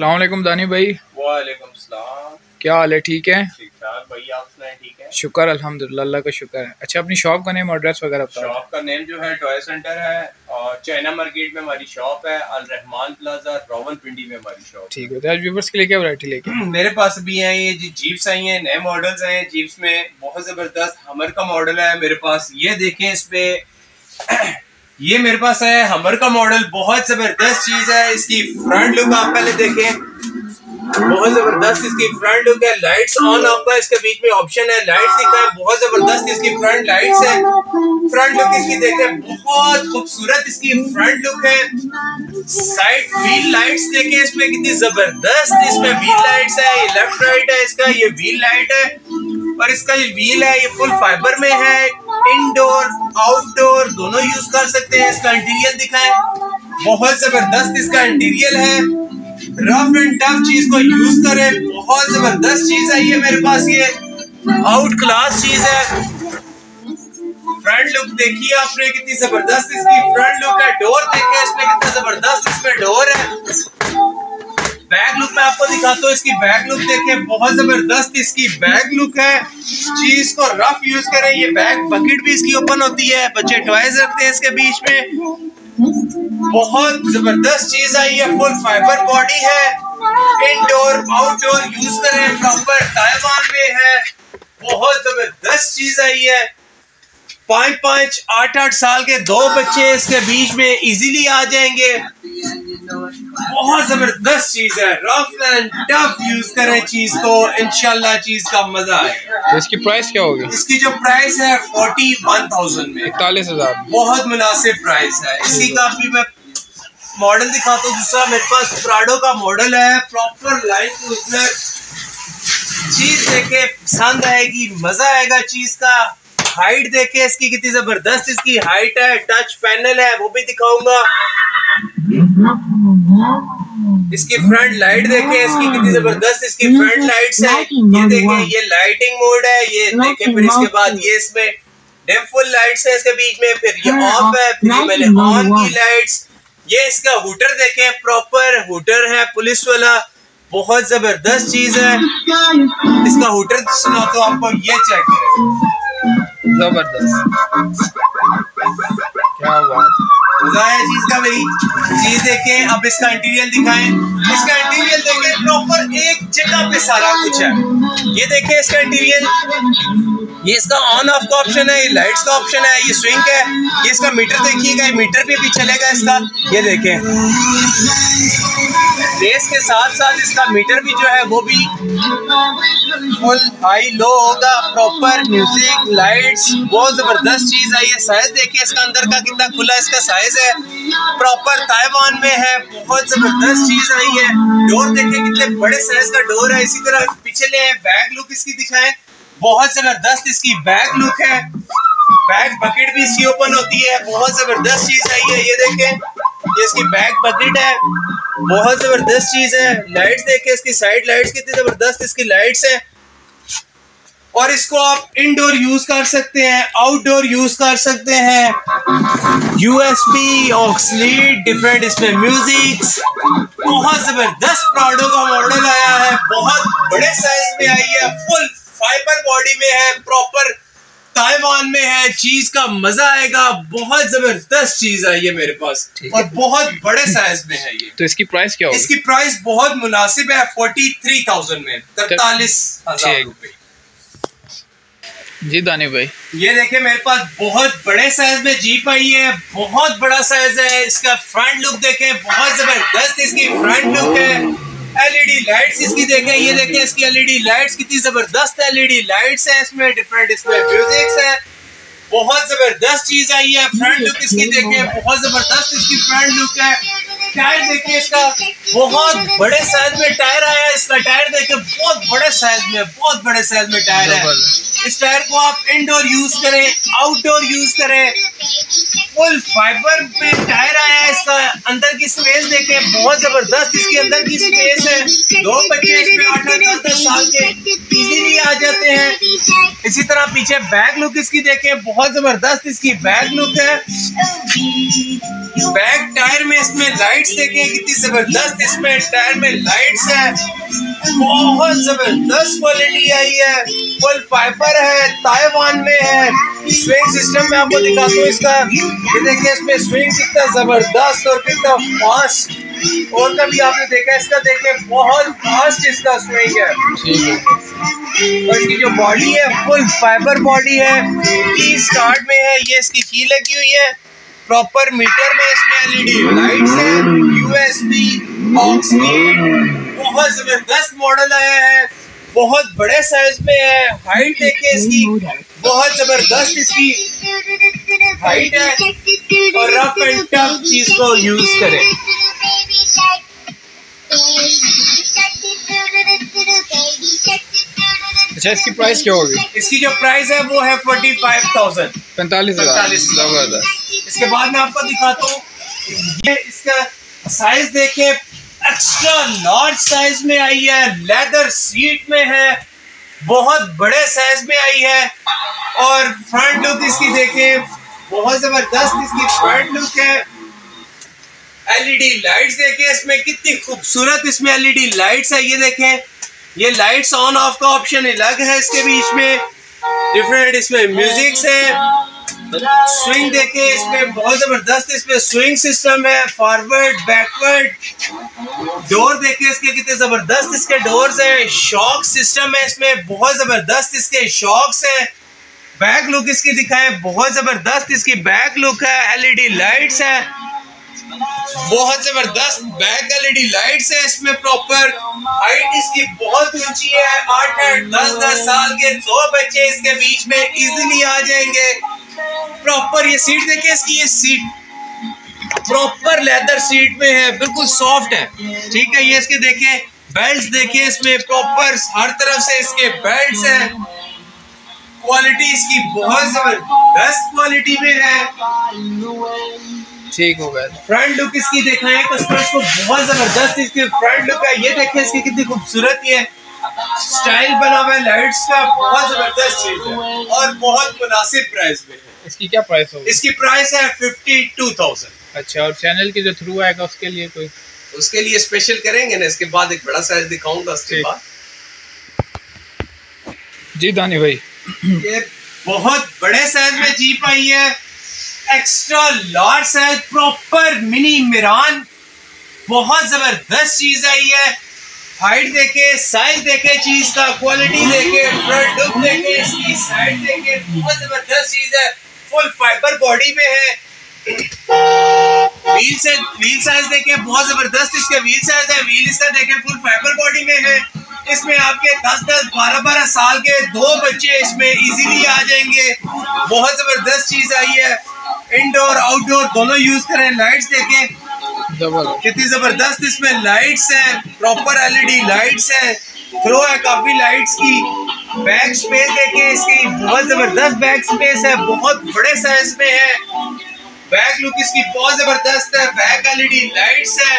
अस्सलाम वालेकुम दानी भाई। वालेकुम सलाम। क्या हाल है? ठीक है, ठीक ठाक भाई, आप सुनाएं? ठीक है, शुक्र अल्हम्दुलिल्लाह, अल्लाह का शुक्र है। अच्छा, अपनी शॉप का नेम और एड्रेस वगैरह बताओ। शॉप का नेम जो है टॉय सेंटर है और चाइना मार्केट में हमारी शॉप है। अल रहमान प्लाजा रावलपिंडी में हमारी शॉप। ठीक है, तो आज व्यूअर्स के लिए क्या वैरायटी लेके? मेरे पास भी है ये जी जीप्स आई हैं, नए मॉडल्स हैं जीप्स में। बहुत जबरदस्त हमर का मॉडल है मेरे पास। ये देखें इस पे ये मेरे पास है हमर का मॉडल। बहुत जबरदस्त चीज है। इसकी फ्रंट लुक आप पहले देखें, बहुत जबरदस्त इसकी फ्रंट लुक है। लाइट्स ऑन ऑफ का इसके बीच में ऑप्शन है, लाइट्स दिखाएं। बहुत जबरदस्त इसकी फ्रंट लाइट्स है। फ्रंट लुक इसकी देखें, बहुत खूबसूरत इसकी फ्रंट लुक है। साइड व्हील लाइट्स देखें इसमें कितनी जबरदस्त इसमें व्हील लाइट्स है। ये लेफ्ट राइट है इसका, ये व्हील लाइट है और इसका ये व्हील है ये फुल फाइबर में है। इनडोर आउटडोर दोनों यूज कर सकते हैं। इसका इंटीरियर दिखाएं, बहुत जबरदस्त इसका इंटीरियर है। रफ एंड टफ चीज को यूज करें, बहुत जबरदस्त चीज है ये मेरे पास। ये आउट क्लास चीज है। फ्रंट लुक देखिए आपने कितनी जबरदस्त इसकी फ्रंट लुक है। डोर देखिए इसमें कितना जबरदस्त इसमें डोर है। बैक लुक मैं आपको दिखाता हूँ, इसकी बैक लुक देखिए, बहुत जबरदस्त इसकी बैक लुक है। चीज को रफ यूज करें। ये बैक बकेट भी इसकी ओपन होती है, बच्चे टॉयज रखते हैं इसके बीच में। बहुत जबरदस्त चीज आई है, फुल फाइबर बॉडी है। इनडोर आउटडोर यूज करें, प्रॉपर ताइवान में है। बहुत जबरदस्त चीज आई है। 5-5, 8-8 साल के दो बच्चे इसके बीच में इजीली आ जाएंगे। बहुत जबरदस्त चीज है। रफ एंड टफ यूज करें चीज को, इंशाल्लाह चीज का मजा आएगा। तो इसकी प्राइस क्या होगी? इसकी जो प्राइस है 41,000 में, 41,000। बहुत मुनासिब प्राइस है। इसी का भी मैं मॉडल दिखाता हूँ। दूसरा मेरे पास प्राडो का मॉडल है, प्रॉपर लाइन क्रूजर। चीज देखे पसंद आएगी, मजा आएगा चीज का। हाइट देखे इसकी कितनी जबरदस्त इसकी हाइट है। टच पैनल है वो भी दिखाऊंगा। इसकी फ्रंट लाइट देखे इसकी कितनी जबरदस्त इसकी फ्रंट लाइट्स है। ये देखे ये लाइटिंग मोड है। ये देखे फिर इसके बाद ये इसमें डिम फुल लाइट्स है इसके बीच में। फिर ये ऑफ है, फिर ये मैंने ऑन की लाइट्स। ये इसका हुटर देखे, प्रॉपर हुटर है पुलिस वाला। बहुत जबरदस्त चीज है। इसका हुटर सुना तो आपको, ये चेक करें, जबरदस्त, क्या बात है, मजा है चीज का भाई। चीज देखें, अब इसका इंटीरियर दिखाएं। इसका इंटीरियर देखें, प्रॉपर एक जगह पे सारा कुछ है। ये देखें इसका इंटीरियर, ये इसका ऑन ऑफ का ऑप्शन है, ये लाइट्स का ऑप्शन है, ये स्विंग है। ये इसका मीटर देखिएगा, ये मीटर पे भी चलेगा इसका। ये देखें रेस के साथ साथ इसका मीटर भी जो है वो भी फुल हाई लो होगा। प्रॉपर म्यूजिक लाइट्स, बहुत जबरदस्त चीज है। ये साइज देखिए इसका अंदर का कितना खुला इसका साइज है। प्रॉपर ताइवान में है, बहुत जबरदस्त चीज आई है। डोर देखिए कितने बड़े साइज का डोर है। इसी तरह पीछे ले बैक लुक इसकी दिखाएं, बहुत जबरदस्त इसकी बैक लुक है। बैक बकेट भी इसकी ओपन होती है, बहुत जबरदस्त चीज आई है। ये देखें, ये इसकी बैक बकेट है, बहुत जबरदस्त चीज है। लाइट्स देखें इसकी, साइड लाइट्स कितनी जबरदस्त इसकी लाइट्स है। और इसको आप इंडोर यूज कर सकते हैं, आउटडोर यूज कर सकते हैं। यूएसबी ऑक्सलीड डिफरेंट इसमें म्यूजिक्स। बहुत जबरदस्त प्राडो का मॉडल आया है, बहुत बड़े साइज में आई है, फुल फाइबर बॉडी में है, प्रॉपर ताइवान में है। चीज का मजा आएगा, बहुत जबरदस्त चीज है ये मेरे पास और बहुत बड़े साइज में है ये। तो इसकी प्राइस क्या होगी? इसकी प्राइस बहुत मुनासिब है, 43,000 में, 43,000 रुपए। जी दानी भाई, ये देखे मेरे पास बहुत बड़े साइज में जीप आई है, बहुत बड़ा साइज है। इसका फ्रंट लुक देखें, बहुत जबरदस्त इसकी फ्रंट लुक है। एलईडी लाइट्स इसकी देखें, ये देखें इसकी एलईडी लाइट्स कितनी जबरदस्त एलईडी लाइट्स है इसमें, डिफरेंट इसमें म्यूजिक्स है। बहुत जबरदस्त चीज आई है। फ्रंट लुक इसकी देखें, बहुत जबरदस्त इसकी फ्रंट लुक है। टायर देखिए इसका, बहुत बड़े साइज में टायर आया है। इसका टायर देखिए, बहुत बड़े साइज में, बहुत बड़े साइज में टायर है। इस टायर को आप इंडोर यूज करें, आउटडोर यूज करें, फुल फाइबर पे टायर आया है। इसका अंदर की स्पेस देखें, बहुत जबरदस्त इसके अंदर की स्पेस है। 2 बच्चे इसमें 8-10 साल के इजीली आ जाते हैं। इसी तरह पीछे बैक लुक इसकी देखें, बहुत जबरदस्त इसकी बैक लुक है। बैक टायर में इसमें लाइट्स देखें, कितनी जबरदस्त इसमें टायर में लाइट्स है। बहुत जबरदस्त क्वालिटी आई है, फुल फाइबर है, ताइवान में है। स्विंग सिस्टम में आपको दिखाता हूँ इसका, ये देखिए इसमें स्विंग कितना जबरदस्त और कितना फास्ट, और कभी आपने देखा इसका, देखें बहुत फास्ट इसका स्विंग है। और इसकी जो बॉडी है फुल फाइबर बॉडी है, की स्टार्ट में है, ये इसकी की लगी हुई है। प्रॉपर मीटर में इसमें एलईडी लाइट्स है, यूएसबी, ऑक्स मीड, बहुत जबरदस्त मॉडल आया है, बहुत बड़े साइज में है। हाइट देखिए इसकी, बहुत जबरदस्त इसकी हाइट है, और रफ एंड टफ चीज को यूज करें। अच्छा, इसकी प्राइस क्या होगी? इसकी जो प्राइस है वो है 45,000, 45,000। इसके बाद मैं आपको दिखाता हूँ, ये इसका साइज देखें, एक्स्ट्रा लार्ज साइज में आई है, लेदर सीट में है, बहुत बड़े साइज में आई है। और फ्रंट लुक इसकी देखें, बहुत जबरदस्त इसकी फ्रंट लुक है। एलईडी लाइट्स देखें इसमें, कितनी खूबसूरत इसमें एलईडी लाइट्स है। ये देखें, ये लाइट्स ऑन ऑफ का ऑप्शन अलग है, इसके बीच में डिफरेंट इसमें म्यूजिक्स है। स्विंग देखें इसमें, बहुत जबरदस्त इसमें स्विंग सिस्टम है, फॉरवर्ड बैकवर्ड। डोर देखें इसके, कितने जबरदस्त इसके डोर्स है। शॉक सिस्टम है इसमें, बहुत जबरदस्त इसके शॉक्स है। बैक लुक इसकी दिखाएं, बहुत जबरदस्त इसकी बैक लुक है। एलईडी लाइट्स है, बहुत जबरदस्त बैक एलईडी लाइट्स है इसमें। प्रॉपर हाइट इसकी बहुत ऊंची है, 8-10 साल के 2 बच्चे इसके बीच में इजीली आ जाएंगे। प्रॉपर ये सीट देखिए इसकी, ये सीट प्रॉपर लेदर सीट में है, बिल्कुल सॉफ्ट है, ठीक है। ये इसके देखें बेल्ट्स, देखिए इसमें प्रॉपर हर तरफ से इसके बेल्ट्स हैं। क्वालिटी इसकी बहुत जबरदस्त क्वालिटी में है, ठीक हो गया। फ्रंट लुक इसकी दिखाएं कस्टमर्स को, बहुत जबरदस्त इसकी फ्रंट लुक है। ये देखें इसकी कितनी खूबसूरत है, स्टाइल बना हुआ है लाइट्स का, बहुत जबरदस्त चीज है और बहुत मुनासिब प्राइस में है। इसकी क्या प्राइस होगी? इसकी प्राइस है 52,000। अच्छा, और चैनल के जो थ्रू आएगा उसके लिए कोई? उसके लिए स्पेशल करेंगे ना, इसके बाद एक बड़ा साइज दिखाऊंगा उसके बाद। जी दानी भाई, ये बहुत बड़े साइज में जीप आई है, extra large size, proper mini मिरान, बहुत जबरदस्त चीज आई है। हाइट देखे, साइज देखे चीज का, क्वालिटी देखे, फ्रंट लुक देखे, इसकी साइड देखे, बहुत जबरदस्त चीज है। फुल फाइबर बॉडी में है। व्हील साइज देखे, बहुत जबरदस्त इसके व्हील साइज है। व्हील इसका देखे, फुल फाइबर बॉडी में है। इसमें आपके 10-10, 12-12 साल के 2 बच्चे इसमें इजीली आ जाएंगे। बहुत जबरदस्त चीज आई है, इंडोर आउटडोर दोनों यूज करें। लाइट्स देखें कितनी जबरदस्त इसमें लाइट्स है, प्रॉपर एलईडी लाइट्स है, थ्रो है काफी लाइट्स की। बैक स्पेस देखें इसकी, बहुत जबरदस्त बैक स्पेस है, बहुत बड़े साइज में है। बैक लुक इसकी बहुत जबरदस्त है, बैक एलईडी लाइट्स है,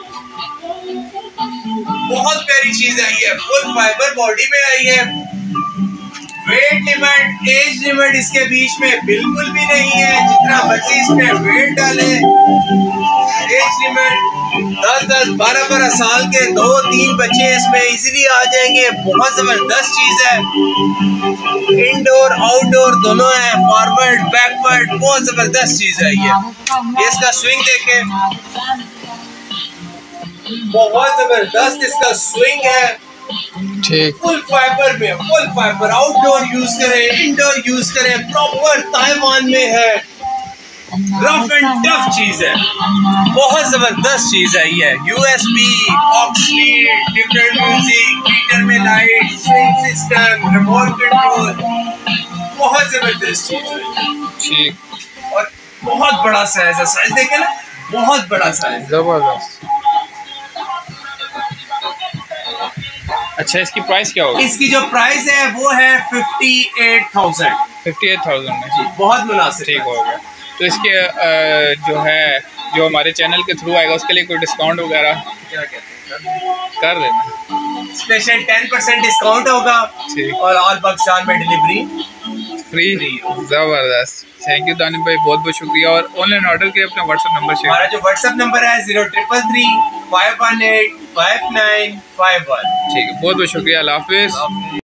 बहुत प्यारी चीज आई है, फुल फाइबर बॉडी में आई है। वेट लिमिट, एज लिमिट इसके बीच में बिल्कुल भी नहीं है, जितना मर्जी इसमें वेट डाले। एज लिमिट 10-10, 12-12 साल के 2-3 बच्चे इसमें इजीली आ जाएंगे। बहुत जबरदस्त चीज है, इंडोर आउटडोर दोनों है, फॉरवर्ड बैकवर्ड, बहुत जबरदस्त चीज है। ये इसका स्विंग देखे, बहुत जबरदस्त इसका स्विंग है, ठीक। फुल फाइबर में, फुल फाइबर, आउटडोर यूज करें, इंडोर यूज करें, प्रॉपर ताइवान में है, रफ एंड टफ चीज है, बहुत जबरदस्त चीज है। ये यूएसबी, ऑक्स मीड, डिफरेंट म्यूजिक, मीटर में light, swing system, remote control, बहुत जबरदस्त चीज है, ठीक। और बहुत बड़ा साइज है। साइज देखे ना, बहुत बड़ा साइज, जबरदस्त। अच्छा, इसकी प्राइस क्या होगी? इसकी जो प्राइस है वो है 58,000। 58,000 में? बहुत मुनासिब, ठीक हो गया। तो इसके जो है जो हमारे चैनल के थ्रू आएगा उसके लिए कोई डिस्काउंट वगैरह क्या कहते हैं, कर देना। स्पेशल 10% डिस्काउंट होगा ठीक, और ऑल पाकिस्तान में डिलीवरी फ्री। ज़बरदस्त, थैंक यू दानिश भाई, बहुत बहुत शुक्रिया। और ऑनलाइन ऑर्डर के अपना व्हाट्सअप नंबर शेयर। हमारा जो व्हाट्सएप नंबर है 0333 518 5951। ठीक है, बहुत बहुत शुक्रिया, अल्लाह हाफिज़।